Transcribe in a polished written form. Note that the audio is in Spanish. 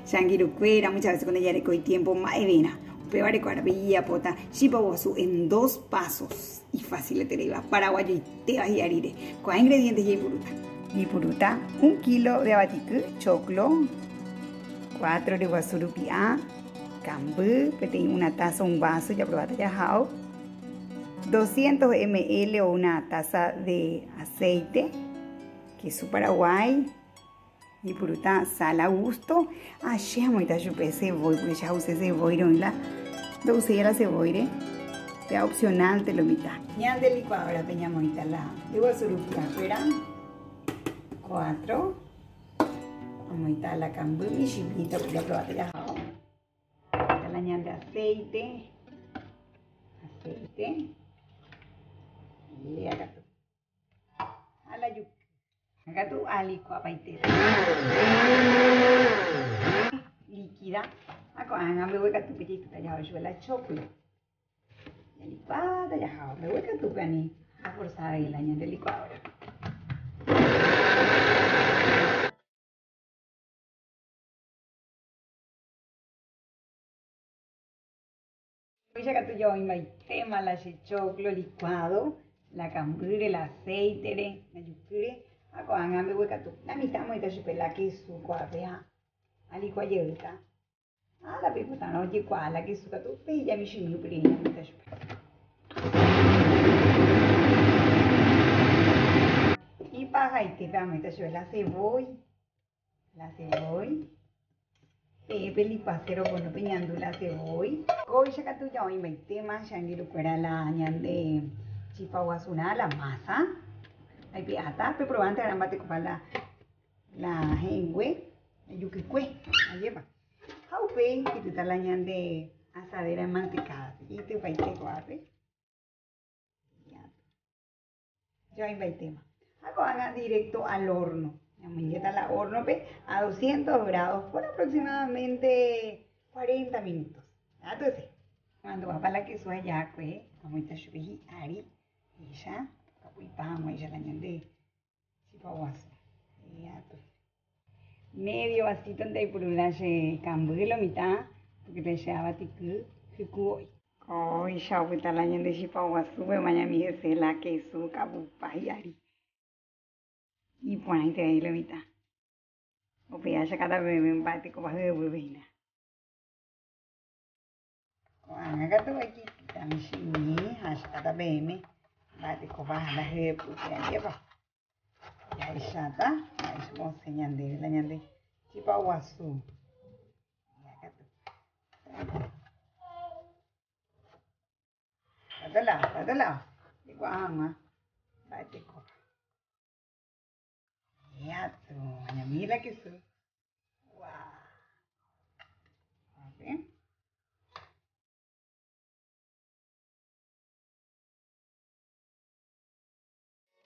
Yangiruquera, muchas veces con ella le coy tiempo, maevena. Pebare cuarbilla, pota, shipawasu en 2 pasos. Y fácil le tereiva, paraguayo y te vas y arire. Con ingredientes y puruta. Y puruta, 1 kilo de abatiku, choclo, 4 de guasurupia, cambu, petei una taza, un vaso, ya probate ya jao. 200 ml o una taza de aceite, queso paraguay. Y puruta, sal a gusto. Ayer moita chupe cebolla, porque ya usé cebolla, ¿no? Lo usé la cebolla. Sea opcional, te lo mitad. Ya de licuadora, peña moita la. Le voy a surupia afuera. 4. Vamos a la cambu y chipita, porque ya probaste ya. La añade aceite. Aceite. Y acá tú. A la yuca. Acá tú alicua paitera. Líquida. Acá me voy a tu película ya yo la choclo. Ya licuada ya me voy a tu pani a forzar el año de licuadora. Hoy ya que tú yo me tema la choclo licuado, la cambure, el aceite, la yucure. Acá me voy a tu la mitad me voy a chupela que su cuadrea. Alicuayeta. La piputa no oye cuál la que su tu pilla mi shimi pilla mi ta chupe. Y paja y te vamos a chupe la cebolla. La cebolla. Pelipacero bueno peñando la cebolla. Hoy ya que tú ya hoy me tema shangiru fuera la añan de chipaguasuna la masa. Hay piata, pero probante ahora mate con la jengüe, el yuquicue, la lleva. Haupe, que te está la añan de asadera mantecada. Y te va a ir guape. Ya hay el tema. Acá van directo al horno. Ya al horno a 200 grados por aproximadamente 40 minutos. Entonces, cuando va para la que suya ya, pues, vamos a estar ari, y ya, vamos a la ñande, chipaguaso. Medio vasito de purulaje cambuelo mitad, porque le llevaba ticu, hoy. Hoy ya voy a la ñande chipaguaso, pues mañana mi jefe la queso, cabupa y ari. Y pues ahí te ve la mitad. O pia sa kada bebe empate ko bahe bebe. Ang aga to ay kita mi sini has kada bebe. Bate ko bahe puti dia ba. Ya isata, ya ismo senyande la nyande. Chipa wasu. Ya kato. Tadala. Di ko ama. Bate ko. Ya to, nyamila kisu.